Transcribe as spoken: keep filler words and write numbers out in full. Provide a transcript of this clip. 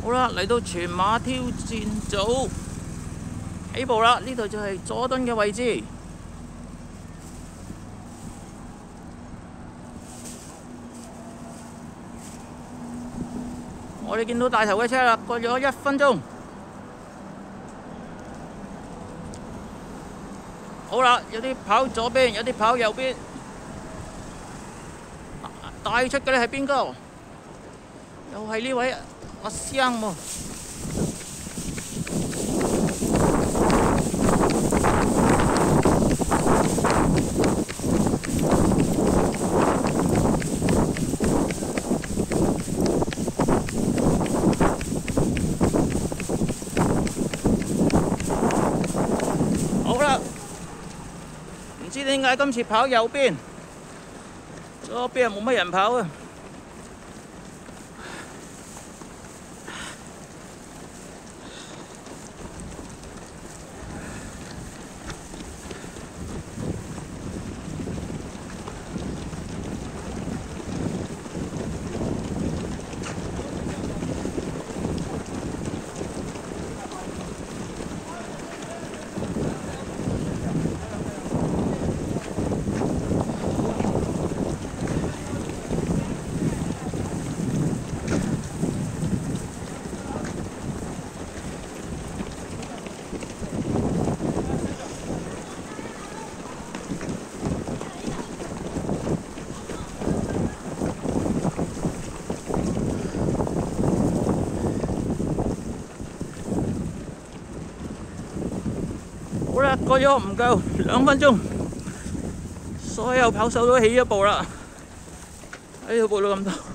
好啦，嚟到全馬挑戰組起步啦！呢度就係佐敦嘅位置。我哋見到大頭嘅車啦，過咗一分鐘。好啦，有啲跑左邊，有啲跑右邊。帶出嘅咧係邊個？又係呢位阿香喎。好啦，唔知點解今次跑右邊，左邊冇乜人跑啊！好啦，過咗唔夠兩分鐘，所有跑手都起咗步啦，喺度步到咁多。